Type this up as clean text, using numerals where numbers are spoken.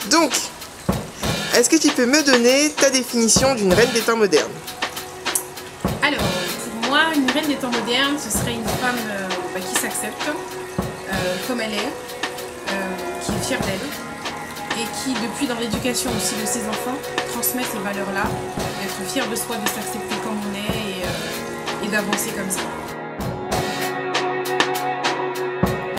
Donc, est-ce que tu peux me donner ta définition d'une reine des temps modernes? Alors, pour moi, une reine des temps modernes, ce serait une femme qui s'accepte comme elle est, qui est fière d'elle et qui, depuis dans l'éducation aussi de ses enfants, transmet ces valeurs-là, d'être fière de soi, de s'accepter comme on est et d'avancer comme ça.